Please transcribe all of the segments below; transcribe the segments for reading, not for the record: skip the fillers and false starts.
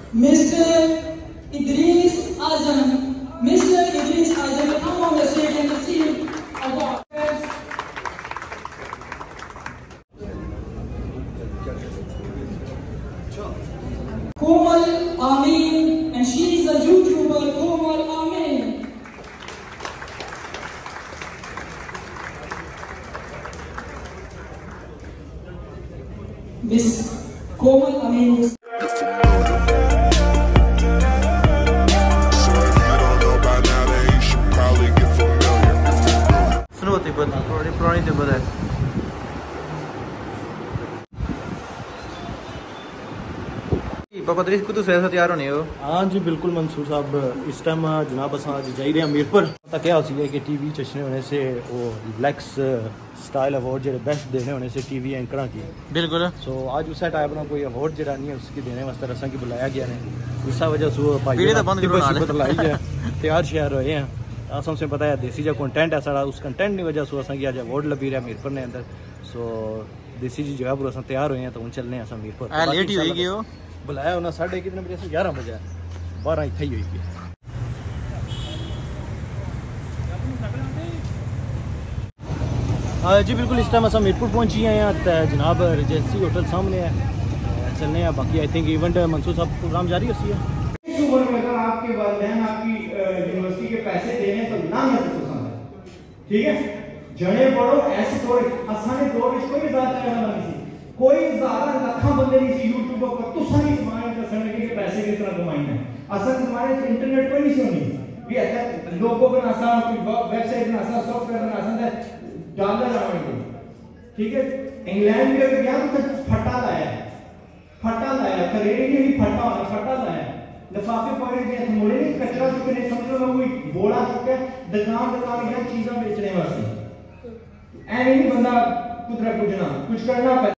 Mr. Idris Azam. Mr. Idris Azam will come on the stage and receive awards. Komal Amin, and she is a YouTuber, Komal Amin. Miss Komal Amin. थोड़ी पुरानी तिब्बत है। पापा तरीस को तो सैर तैयार होने हो? हाँ जी बिल्कुल मंसूर साहब, इस टाइम जनाब अस जा रहे हैं मीरपुर। पता क्या होती है कि टीवी चश्मे होने से वो लैक्स स्टाइल अवार्ड जो बेस्ट देने होने से टीवी एंकर की बिल्कुल सो आज उस टाइप ना कोई अवार्ड जरा नहीं है उसकी देने वास्ते रसा की बुलाया गया है। उस वजह से भाई लाई है तैयार शहर हुए हैं। असम से पता है देसी जो कंटेंट है सारा उस कंटेंट की वजह से असा की आज अवार्ड लभी रहा मीरपुर ने अंदर। सो देसी जी जगह पर अस तैयार हुए हैं तो हम चलने हैं मीरपुर। लेट ही होगी वो बुलाया उन्हें 11:30 बजे से 11 बजे 12 इतने ही हुई। हाँ जी बिल्कुल इस टाइम अस मीरपुर पहुंची हैं तो जनाब रजेंसी होटल सामने है चलने हैं। बाकी आई थिंक इवेंट मंसूर साहब प्रोग्राम जारी होती है। आपके वालिदैन आपकी यूनिवर्सिटी के पैसे देने तो ना मत पसंद है, ठीक है। जने पढ़ो ऐसे दौर आसानी दौर कोई ज्यादा करना नहीं सी, कोई ज्यादा लखा बंदे नहीं सी यूट्यूब पर तो सारी कमाई दसने के पैसे किस तरह कमाई है। असल हमारे इंटरनेट पर नहीं सुनी भी ऐसा लोगों को बनासा वेबसाइट बनासा सॉफ्टवेयर बनासा डॉलर आवेंगे, ठीक है। इंग्लैंड में अगर गया तो फटा लाया करेंगे ही फटा लाया लिफाफे पड़े गए मोड़े नहीं कचरा चुके नहीं समझ लो कोई बोला चुके दुकान गया चीज़ें बेचने वास्ते ऐ नहीं बंदा कुछ कुछ ना कुछ करना पड़े।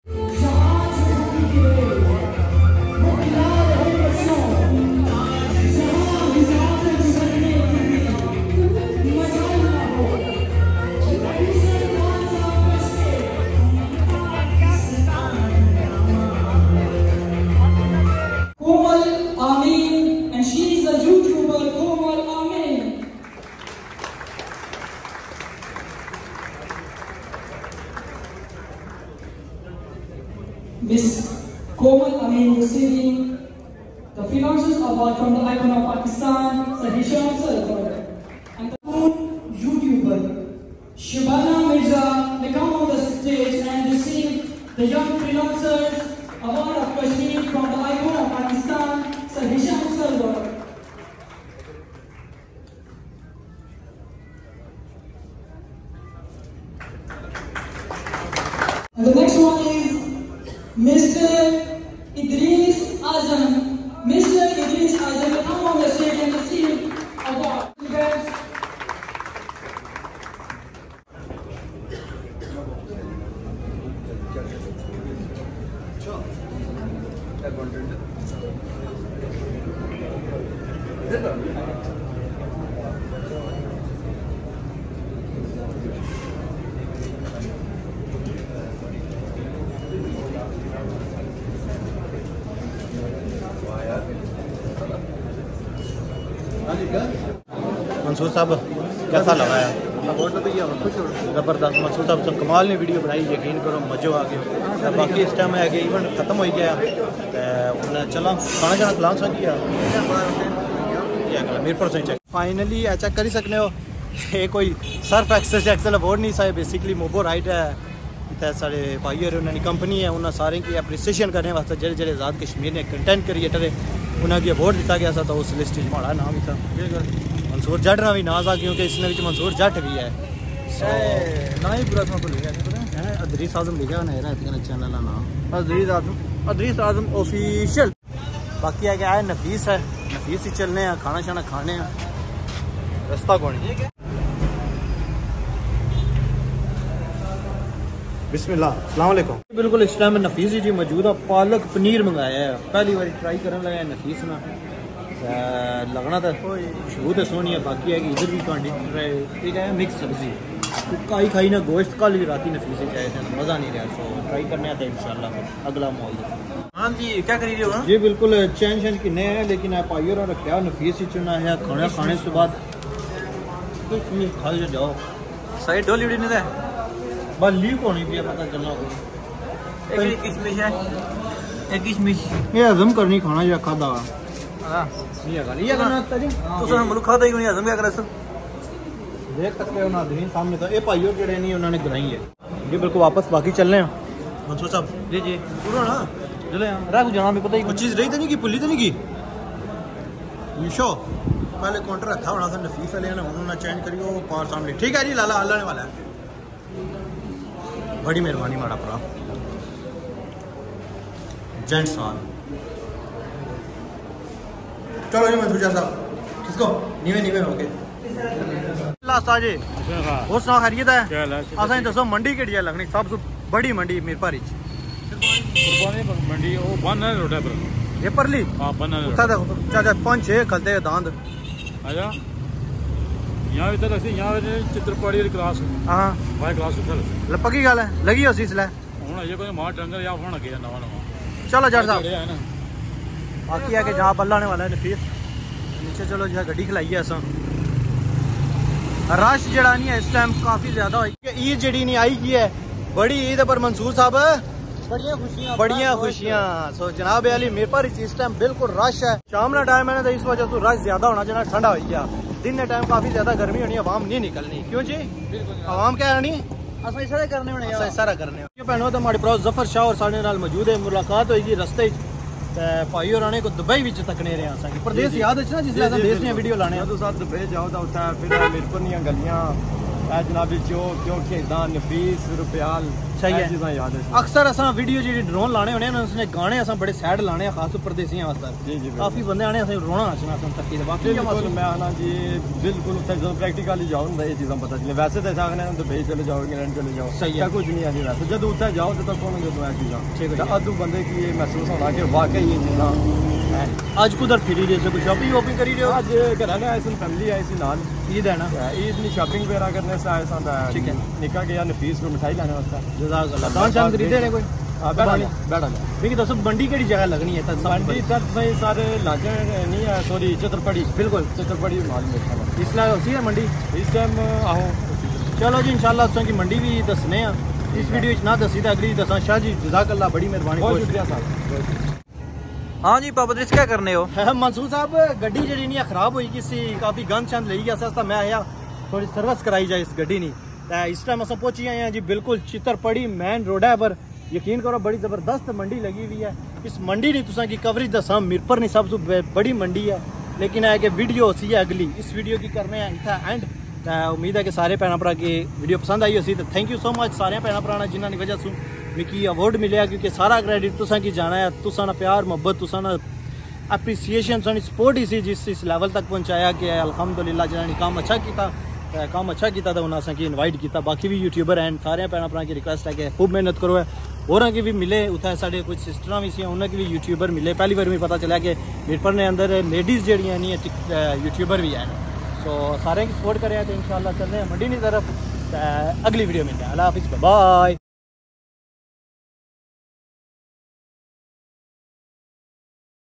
Miss Komal Amin receiving the Financial Award from the icon of Pakistan, Sir Hisham Sarwar. And the YouTuber Shabana Mirza may come on the stage and receive the Young Freelancers Award of Kashmir from the icon of Pakistan, Sir Hisham Sarwar. And the next one is Mr. Idris Azam. Mr. Idris Azam will come on the stage and receive award. Mansoor साहब कैसा लगा है? ज़बरदस्त। मंसूर साहब तो कमाल ने video बनाई, यकीन करो मज़ो आ गया। बाकी इस टाइम है कि इवेंट खत्म हो गया तो चला खाना जाना खिला सकिया मीरपुर से चेक फाइनली चेक कर सकते हो। ये कोई सर्फ एक्सेल अवार्ड नहीं सा, बेसिकली मोबो राइट है इतने सारे भाई और उन्होंने कंपनी है उन्होंने सारे की एप्रीसीएशन करने वास्ते जेह्ड़े आज़ाद कश्मीर ने कंटेंट क्रिएटर है उन्होंने अवार्ड दिता गया था। उस लिस्ट में हमारा नाम ही था। मंसूर जट ना भी ना था क्योंकि इसने मंसूर जट भी है ना ही पूरा को लिखा अदरीस आजम लिखा है चैनल का नाम अदरीस आजम ऑफिशियल। बाकी है क्या है नफीस ही चलने हैं खाना शाना खाने हैं रास्ता कौन है। बिस्मिल्लाह अस्सलाम वालेकुम। बिल्कुल इस टाइम नफीस जी मौजूद है। पालक पनीर मंगाया है, पहली बार ट्राई करने लगा है नफीस ना लगना था खुशबू तो सोनी है। बाकी है कि इधर भी ठीक है मिक्स सब्जी काई खाई ना गोश्त कल भी राती नफीस चाहे थे मज़ा नहीं रहा। सो ट्राई करने आता है इंशाल्लाह अगला मॉल। हाँ जी क्या करी रहे हो? जी बिल्कुल चैन शैन किन्ने हैं, लेकिन आप पाइयो रखा नफीस चुना है खाना खाने से बाद खा जाओ साइड डोली उड़ी नहीं था बस लीक होनी भी पता चलना एक किशमिश है एक किशमिश ये हजम करनी खाना या खादा हां ये करना जी तो हम लोग खाता ही नहीं हजम क्या कर सब देख सकते हो नाज़रीन सामने तो ये भाइयों जड़े नहीं उन्होंने गनाई है जी बिल्कुल वापस बाकी चलने हैं मंसूर साहब जी जी पूरा ना चले रात जाना भी पता ही कुछ चीज़ रही तो नहीं की पुली तो नहीं की मीशो पहले काउंटर रखा होना था नफीस वाले ने उन्होंने चेंज करियो पार सामने ठीक है जी लाला आने वाला है बड़ी मेहरबानी माड़ा भरा जेंट्स साहब चलो जी मंसूर साहब किसको नीवे नीवे हो गए लास्ट आज और सुना खैरियत है असें दसो मंडी केड़ी है लगनी सब तो बड़ी मंडी मीरपुर मंडी वो बन है रोड पर ये परली हां बन है उठा देखो चाचा 5-6 खलते दांत आजा यहाँ इधर ऐसे यहाँ चित्रपड़ी क्लास हां भाई क्लास उधर पक्की गल है लगी हो सीस ले हुन ये कोई मार डंगर या होना के नवा नवा चलो जट साहब है ना बाकी है कि जहाँ बल्ला आने वाला है नफीस नीचे चलो जहाँ गड्डी खलाई है असा रश जड़ा नहीं है इस टाइम काफी ज्यादा ईद जड़ी नहीं आई की है बड़ी ईद पर मंसूर साहब बढ़िया खुशियां सो जनाब अली मीरपुर इस टाइम बिल्कुल रश है शाम का टाइम है ना तो इस वजह से रश ज्यादा होना चाहिए ठंडा हो गया दिन के टाइम काफी ज्यादा गर्मी होनी आवाम नहीं निकलनी क्यों जी आवाम क्या होनी सारा करने भैनों तो हमारे भरा जफर शाह और साढ़े नाल मौजूद है मुलाकात होगी रस्ते भाई और आने को दुबई विच तकने रहे हैं प्रदेश याद है ना जिसले देश ने वीडियो लाने तो साथ दुबई जाओ तो उत्थे फिर मीरपुर दी गलियां जनाब क्यों खेदा नफीस रुपयाल सही है चीज़ां याद है अक्सर असा वीडियो जी ड्रोन लाने होने ना उसने गाने असा बड़े सैड लाने खास तौर परदेसियां वास्ते जी जी काफी बंदे आने असें रोना नचना असें तक्की दे बाकी मैं आना जी बिल्कुल उत्थे जो प्रैक्टिकली जाओ ना ये चीज़ां पता चले वैसे तो आखने दुबई चले जाओ इंग्लैंड चले जाओ सही है कुछ नहीं आनी वैसे जब उत्थे जाओ तो कौन जो है चीज़ां ठीक है अदू बंदे की ये महसूस होना कि वाकई ये चीज़ां आज कुदर फिरी जैसे कुछ शॉपिंग वॉपिंग करी रहे हो आज घर ना ऐसी फैमिली है इसी नाल ईद है ना ईद नहीं शॉपिंग वगैरह करने से आए सा ठीक है निकाह गया नफीस को मिठाई लाने वास्ते जज़ाकल्लाह दान शान खरीदे ने कोई बैठा ठीक है दोस्तों मंडी केड़ी जगह लगनी है मंडी सर भाई सारे लागे नहीं है सॉरी चित्रपड़ी बिल्कुल चित्रपड़ी मालूम है इसलिए उसी है मंडी इस टाइम आओ चलो जी इंशाल्लाह तुसां की मंडी भी दसने आ इस वीडियो च ना दसी तो अगली दसा शाह जी जज़ाकल्लाह बड़ी मेहरबानी बहुत शुक्रिया साहब हाँ जी पापा क्या करने हो मंसूर साहब गड्डी जी नहीं खराब हुई किसी काफी गंद शंद ले गया सस्ता मैं आया थोड़ी सर्विस कराई जाए इस गड्डी नहीं इस टाइम अस पहुंची आए हैं जी बिल्कुल चित्रपड़ी मेन रोड है पर यकीन करो बड़ी जबरदस्त मंडी लगी हुई है इस मंडी ने तुसा की कवरेज दसा मीरपुर नहीं सब बड़ी मंडी है लेकिन है कि वीडियो सी है अगली इस वीडियो की करने हैं इतना एंड उम्मीद है कि सारे भैन भरा की वीडियो पसंद आई होसी तो थैंक यू सो मच सारे भैन भरा जिन्होंने की वजह से मिकी अवार्ड मिले क्योंकि सारा क्रेडिट तुसा की जाना है तुसा ना प्यार मोहब्बत तुसा ना एप्रीसीएशन तुसा सपोर्ट ही सी जिस इस लेवल तक पहुंचाया कि अल्हम्दुलिल्लाह जिन्होंने काम अच्छा किया तो उन्हें असें इनवाइट किया बाकी भी यूट्यूबर हैं सारे भैन भरा की रिक्वेस्ट है कि खूब मेहनत करो है और की भी मिले उतना साढ़े कुछ सिस्टर भी सी उन्हें भी यूट्यूबर मिले पहली बार भी पता चला कि मीरपुर ने अंदर लेडीज़ जड़ियाँ नहीं यूट्यूबर भी हैं सो सारे की सपोर्ट करें तो इंशाल्लाह चलते हैं मंडी की तरफ अगली वीडियो मिलते हैं अल्लाह हाफिज़ बाय।